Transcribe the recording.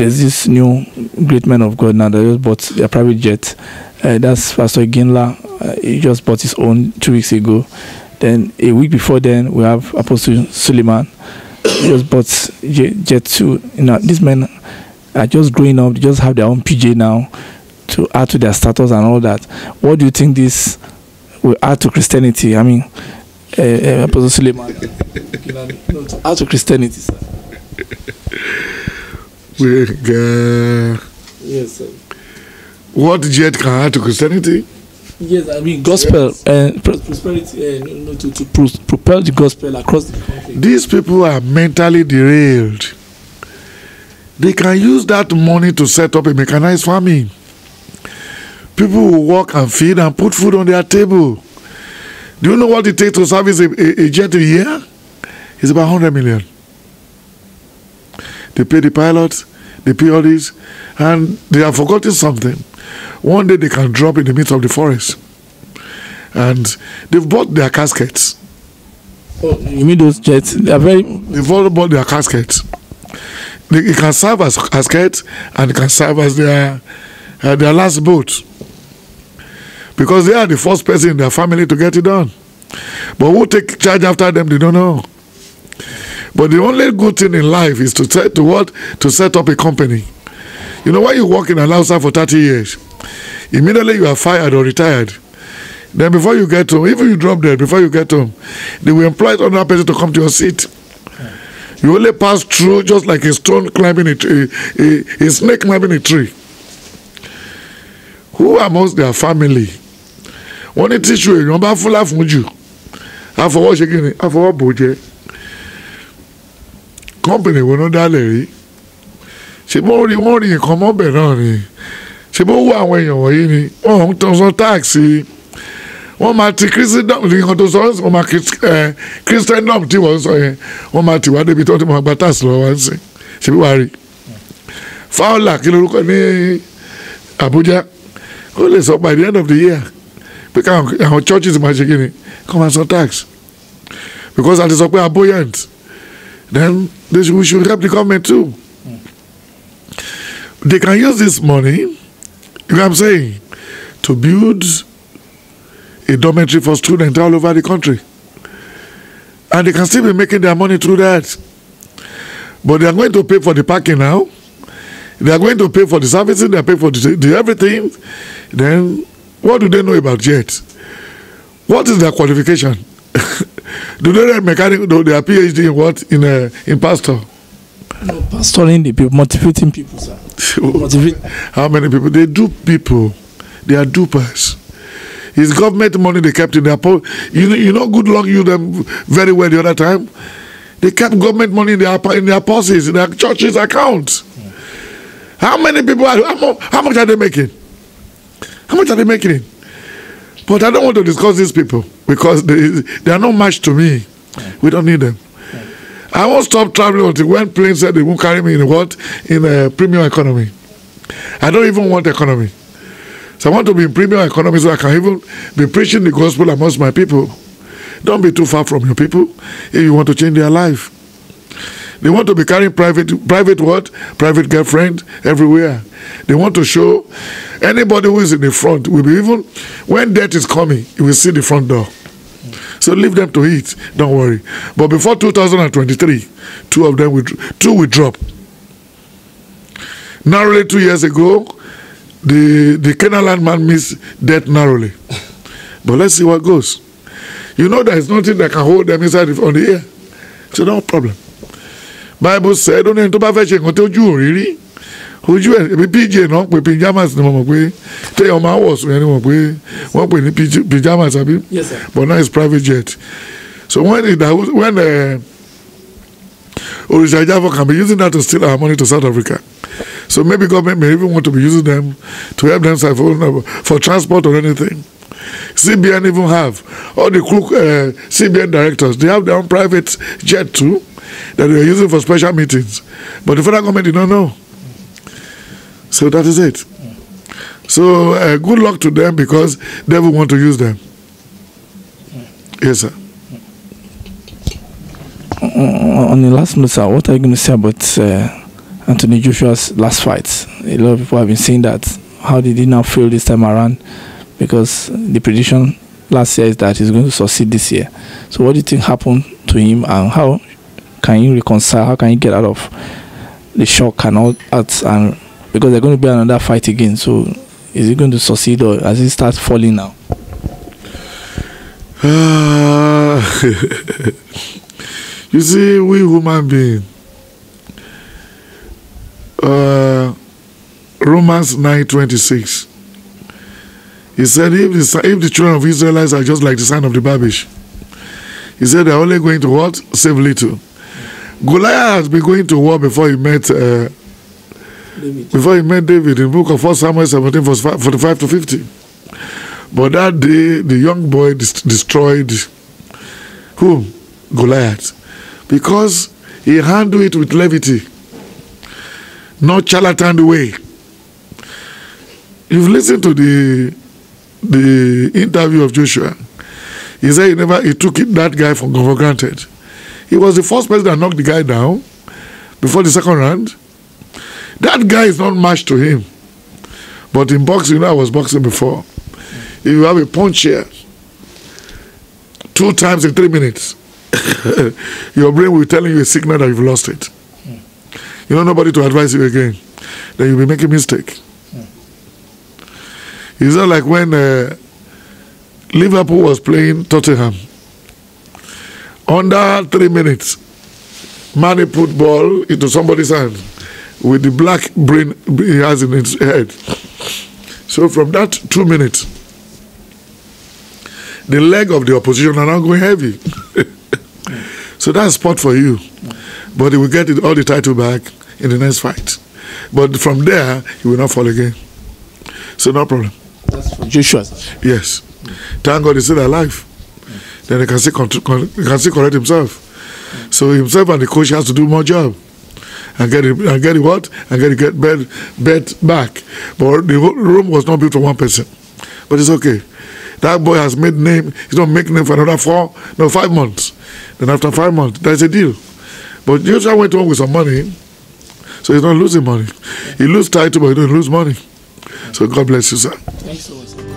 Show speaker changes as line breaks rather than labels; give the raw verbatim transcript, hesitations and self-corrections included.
there's this new great man of God now that just bought a private jet. Uh, that's Pastor Iginla. Uh, he just bought his own two weeks ago. Then a week before then, we have Apostle Suleman. He just bought jet, jet two. You know, these men are just growing up. They just have their own P J now to add to their status and all that. What do you think this will add to Christianity? I mean, uh, uh, Apostle Suleman, no, to add to Christianity, sir.
Uh,
yes, sir.
What jet can add to Christianity?
Yes, I mean gospel and yes. uh, prosperity, uh, you know, to, to pro propel the gospel across the country.
These people are mentally derailed. They can use that money to set up a mechanized farming. People will work and feed and put food on their table. Do you know what it takes to service a, a, a jet a year? It's about one hundred million. They pay the pilots, they pay all this, and they have forgotten something. One day they can drop in the midst of the forest. And they've bought their caskets.
Oh, you mean those jets? They are very...
They've all bought their caskets. They, it can serve as caskets and it can serve as their, uh, their last boat. Because they are the first person in their family to get it done. But who take charge after them, they don't know. But the only good thing in life is to set to what to set up a company. You know, when you work in an outside for thirty years, immediately you are fired or retired. Then before you get home, even you drop dead, before you get home, they will employ another person to come to your seat. You only pass through just like a stone climbing a tree, a, a snake climbing a tree. Who amongst their family? One teach you, you know, full of you. I for what again? I for what budget? Company will not die. She bought money come up and she bought one way you're in. Oh, tons of taxi. One mighty Christendom, the Hotosons, or my Christendom, T was one mighty what they be talking about Bataslo once. She be worried. Foul luck, you look at me, Abuja. Go let's up by the end of the year. Because our churches in Nigerian come and some tax. Because that is up where buoyant. Then they should, we should help the government too. Mm. They can use this money, you know what I'm saying, to build a dormitory for students all over the country. And they can still be making their money through that. But they are going to pay for the parking now. They are going to pay for the services, they are paying for the, the everything. Then, what do they know about jet? What is their qualification? Do they have mechanic? Do they have PhD in what? In a in pastor?
No, pastoring the people, motivating people, sir. Motivate.
How many people? They dupe people. They are dupers. It's government money they kept in their pocket. You know, you know, good luck you them very well the other time. They kept government money in their in their purses, in their churches' accounts. Yeah. How many people are? How, how much are they making? How much are they making? But I don't want to discuss these people because they, they are not match to me. Yeah. We don't need them. Yeah. I won't stop traveling until when planes said they won't carry me in what? In a premium economy. I don't even want economy. So I want to be in premium economy so I can even be preaching the gospel amongst my people. Don't be too far from your people if you want to change their life. They want to be carrying private, private what? Private girlfriend everywhere. They want to show anybody who is in the front will be even, when death is coming, you will see the front door. So leave them to eat, don't worry. But before two thousand twenty-three, two of them will, two will drop. Narrowly two years ago, the, the Canaan man missed death narrowly. But let's see what goes. You know there is nothing that can hold them inside on the air. So no problem. Bible said, don't enter by fetching until you really. Who you a P J no pe pajamas no mo pe. Tell your man was when mo pe. One pe ni pajamas abi.
Yes sir.
But now it's private jet. So when it when uh Elisha Parish can be using that to steal our money to South Africa. So maybe government may even want to be using them to help them for, for transport or anything. C B N even have all the crook uh, C B N directors. They have their own private jet too that they are using for special meetings. But the federal government did not know. So that is it. So uh, good luck to them because they will want to use them. Yes, sir.
On the last note, sir, what are you going to say about uh, Anthony Joshua's last fight. A lot of people have been saying that. How did he now fail this time around? Because the prediction last year is that he's going to succeed this year. So what do you think happened to him, and how can you reconcile, how can you get out of the shock and all that? And because they're going to be another fight again, so is he going to succeed, or has he started falling now?
Uh, you see, we human beings, uh, Romans nine twenty-six, he said, if the, if the children of Israelites are just like the son of the babish, he said they're only going to what? Save little. Goliath has been going to war before he met uh, before he met David in the book of First Samuel seventeen, forty-five to fifty. But that day, the young boy destroyed whom? Goliath. Because he handled it with levity, not charlatan way. You've listened to the the interview of Joshua. He said he never he took it, that guy for, for granted. He was the first person that knocked the guy down before the second round. That guy is not matched to him. But in boxing, you know, I was boxing before. If you have a punch here, two times in three minutes, your brain will be telling you a signal that you've lost it. Mm. You know, nobody to advise you again. Then you'll be making a mistake. Mm. It's not like when uh, Liverpool was playing Tottenham. Under three minutes, Mane put ball into somebody's hand with the black brain he has in his head. So from that two minutes, the leg of the opposition are now going heavy. So that's spot for you. But he will get it, all the title back in the next fight. But from there, he will not fall again. So no problem.
That's for Joshua.
Yes. Thank God he's still alive. Then he can still, he can still correct himself. So himself and the coach has to do more job. And get it, and get it what? And get it get bed, bed back. But the room was not built for one person. But it's okay. That boy has made name. He's not making name for another four, no, five months. Then after five months, there's a deal. But Joshua went home with some money, so he's not losing money. He lose title, but he don't lose money. So God bless you, sir.
Thanks so much.